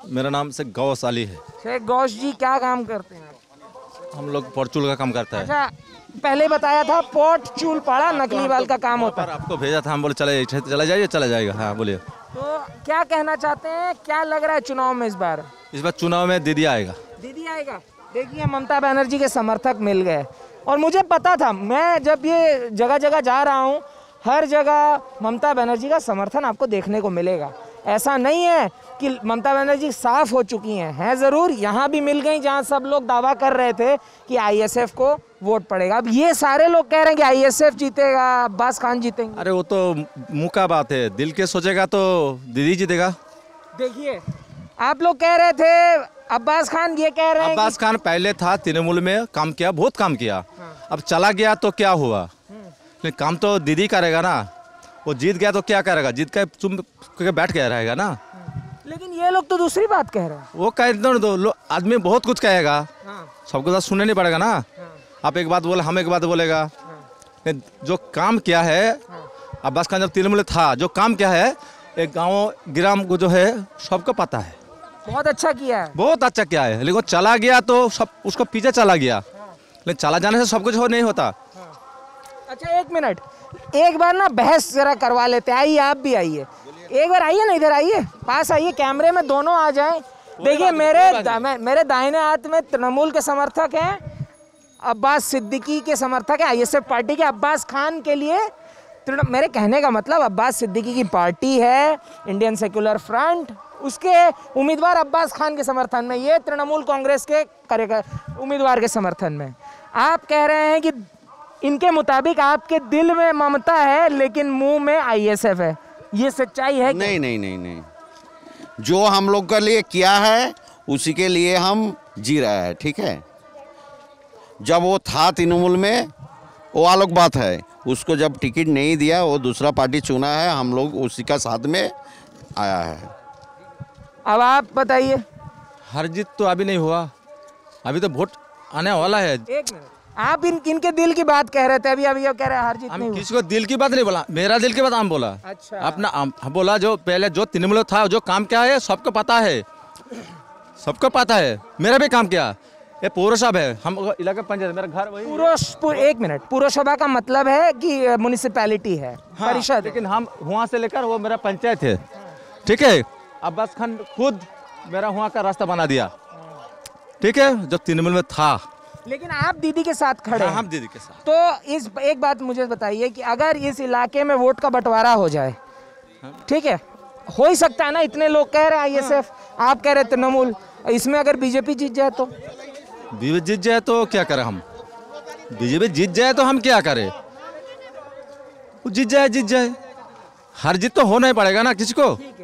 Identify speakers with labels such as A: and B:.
A: मेरा नाम से गौस अली है।
B: शेख गौस जी, क्या काम करते हैं आप?
A: हम लोग परचूल का काम करता है।
B: अच्छा, पहले बताया था पोट चूल पाड़ा नकली बाल का काम होता है।
A: आपको भेजा था, हम बोले चले चला जाइए, चला जाएगा। हाँ बोलिए।
B: तो क्या कहना चाहते हैं, क्या लग रहा है चुनाव में इस बार?
A: इस बार चुनाव में दीदी आएगा।
B: दीदी आएगा। देखिए, ममता बनर्जी के समर्थक मिल गए और मुझे पता था, मैं जब ये जगह जगह जा रहा हूँ, हर जगह ममता बनर्जी का समर्थन आपको देखने को मिलेगा। ऐसा नहीं है कि ममता बनर्जी साफ हो चुकी हैं ज़रूर, यहाँ भी मिल गई जहाँ सब लोग दावा कर रहे थे कि आईएसएफ को वोट पड़ेगा। अब ये सारे लोग कह रहे हैं कि आईएसएफ जीतेगा, अब्बास खान जीतेंगे।
A: अरे वो तो मुँह का बात है, दिल के सोचेगा तो दीदी जीतेगा।
B: देखिए, आप लोग कह रहे थे अब्बास खान, ये कह रहे हैं
A: अब्बास खान पहले था तृणमूल में, काम किया, बहुत काम किया। अब चला गया तो क्या हुआ, लेकिन काम तो दीदी करेगा ना। वो जीत गया तो क्या करेगा, जीत के चुप के बैठ के रहेगा ना।
B: लेकिन ये लोग तो दूसरी बात कह रहे हैं।
A: वो कह दो आदमी बहुत कुछ कहेगा, सबको साथ सुनने नहीं पड़ेगा ना। आप एक बात बोले, हम एक बात बोलेगा। जो काम किया है अब्बास खान जब तृणमूल था, जो काम किया है एक गाँव ग्राम को जो है सबको पता है।
B: बहुत अच्छा किया है,
A: बहुत अच्छा किया है। लेकिन वो चला गया तो सब उसको पीछे चला गया, लेकिन चला जाने से सब कुछ हो नहीं होता।
B: अच्छा, एक मिनट, एक बार ना बहस जरा करवा लेते हैं। आइए, आप भी आइए, एक बार आइए ना, इधर आइए, पास आइए, कैमरे में दोनों आ जाएं। देखिए, मेरे दाहिने हाथ में तृणमूल के समर्थक हैं, अब्बास सिद्दीकी के समर्थक है, आईएसएफ पार्टी के। अब्बास खान के लिए मेरे कहने का मतलब, अब्बास सिद्दीकी की पार्टी है इंडियन सेक्युलर फ्रंट, उसके उम्मीदवार अब्बास खान के समर्थन में, ये तृणमूल कांग्रेस के उम्मीदवार के समर्थन में। आप कह रहे हैं कि इनके मुताबिक आपके दिल में ममता है लेकिन मुंह में आईएसएफ है, ये सच्चाई है?
C: नहीं नहीं नहीं नहीं, जो हम लोग के लिए किया है उसी के लिए हम जी रहे हैं, ठीक है। जब वो था तृणमूल में, वो अलग बात है, उसको जब टिकट नहीं दिया, वो दूसरा पार्टी चुना है, हम लोग उसी का साथ में आया है।
B: अब आप बताइए।
A: हार जीत तो अभी नहीं हुआ, अभी तो वोट आने वाला है।
B: एक मिनट, आप इनके दिल की बात कह रहे थे, अभी अभी कह रहे हैं हार जीत नहीं हुई।
A: किसी को दिल की बात नहीं बोला, मेरा दिल की बात हम बोला।
B: अच्छा,
A: अपना बोला, जो पहले जो तृणमूल था, जो काम क्या है सबको पता है, सबको पता है। मेरा भी काम किया, ये पौरसभा है, हम इलाका पंचायत, मेरा घर वही।
B: एक मिनट, पौरसभा का मतलब है कि म्युनिसिपैलिटी है,
A: हाँ,
B: परिषद।
A: लेकिन हम वहाँ से लेकर वो मेरा पंचायत है, ठीक है। अब्बास खान खुद मेरा वहाँ का रास्ता बना दिया, ठीक है, जब तृणमूल में था।
B: लेकिन आप दीदी के साथ खड़े हैं।
A: हम दीदी के साथ।
B: तो इस एक बात मुझे बताइए कि अगर इस इलाके में वोट का बंटवारा हो जाए, ठीक है, हो ही सकता है ना, इतने लोग कह रहे हैं आईएसएफ, आप कह रहे तृणमूल, इसमें अगर बीजेपी जीत जाए तो?
A: बीजेपी जीत जाए तो क्या करें हम? बीजेपी जीत जाए तो हम क्या करें? वो जीत जाए, हार जीत तो होना ही पड़ेगा ना किसी को।